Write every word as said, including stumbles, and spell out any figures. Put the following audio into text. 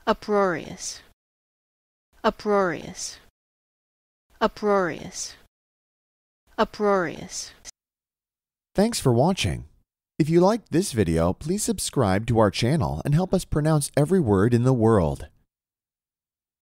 Uproarious, uproarious, uproarious, uproarious. Thanks for watching. If you liked this video, please subscribe to our channel and help us pronounce every word in the world.